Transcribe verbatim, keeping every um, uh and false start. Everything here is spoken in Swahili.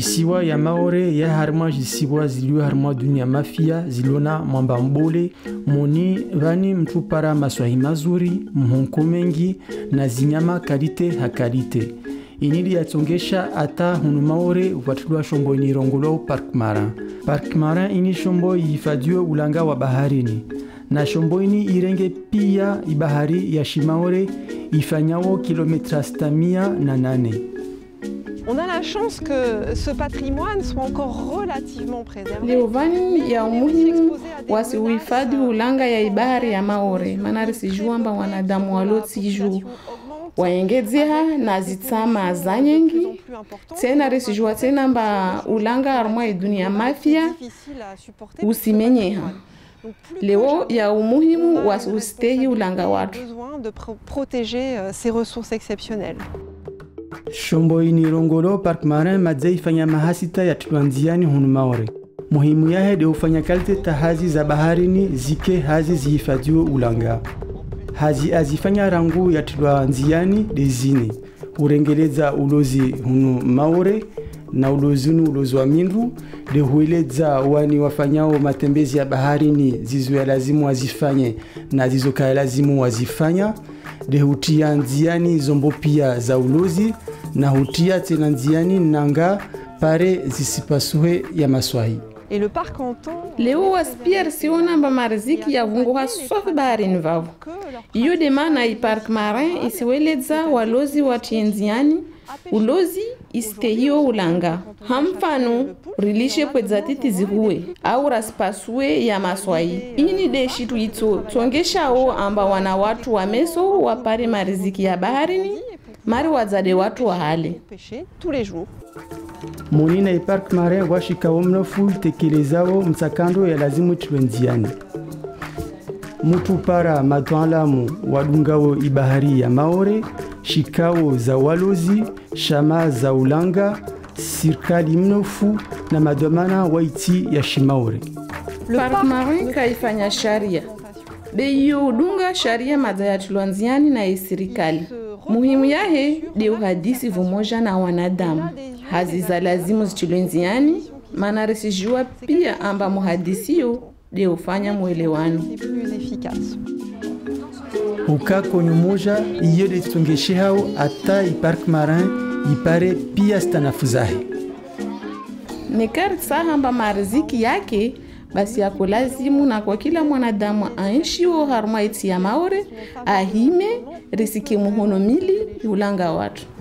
Jisiwa ya Maore ya harma jisiwa ziliyo harma dunia mafia zilona mwamba mbole moni vani mtu para maswahi mazuri mhonko mengi na zinyama kalite hakalite. Inili yatongesha ata hunu Maore ufatulua shombo ini rongolo Parc Marin. Parc Marin ini shombo yifadiwe ulanga wa baharini. Na shombo ini irenge pia ibahari ya Shimaore ifanyawo kilometra stamia na nane. On a la chance que ce patrimoine soit encore relativement préservé. Leovani ya umuhimu wasiuhifadhi ulanga ya ibahari ya Maore, manari sijuamba wanadamu walotiju waengedzea na zitsama zanyengi tena resijua tena mba ulanga harma ya dunia mafia usimenyeha. Leo ya umuhimu wasiustehi ulanga watu. Besoin de protéger ces ressources exceptionnelles. Shombo ini rongolo Parc Marin madzai fanya mahasita ya tuanziani hunu Maore. Muhimu yahe de ufanya kalite tahazi za baharini zike hazi zihifadhiwe ulanga. Hazi azifanya rangu ya tuanziani de zine. Urengeleza ulozi hunu Maore na ulozunu ulozi wa Mindu de hueleza wani wafanyao matembezi ya baharini zizo ya lazimu wazifanye na zizo kaya lazimu wazifanya. De hutia nziani zombo pia za ulozi na hutia tena nziani nanga pare zisipasuhe ya maswahi. Et le parc Canton leo waspier siona mba mariziki ya vungu hasofi baharini vavu. Iyo demana i Parc Marin isiweleza walozi watienziani ulozi istehio ulanga. Hamfanu rilishe pwedzatiti zihuwe au raspasue ya maswai. Ini deshi tuito tongesha o amba wana watu wa meso wapare mariziki ya baharini mari wazade watu wa hale. Tous les jours. Moni na Parc Marin washikawo mnofu tekelezao msakando ya lazimu tuenziani. Mutu para matwalamu wadungao ibahari ya Maore, shikao za walozi, shama za ulanga, sirkali mnofu na madomana waiti ya Shimaore. Parc Marin kaifanya sharia. Beyo udunga sharia madaya tulanziani na isirikali. Muhimu yahe de uhadisi vumoja na wanadamu. Hazi za lazimu zichulwenziani, mana resijua pia amba muhadisiyo de ufanya muelewano. Uka konyo moja iyo de tungeshe hao ata i Parc Marin ipare pia stanafuzahe. Nekari sahamba mariziki yake basi yako lazimu na kwa kila mwanadamu ainshiwo harma iti ya Maore ahime risiki muhono mili ulanga watu.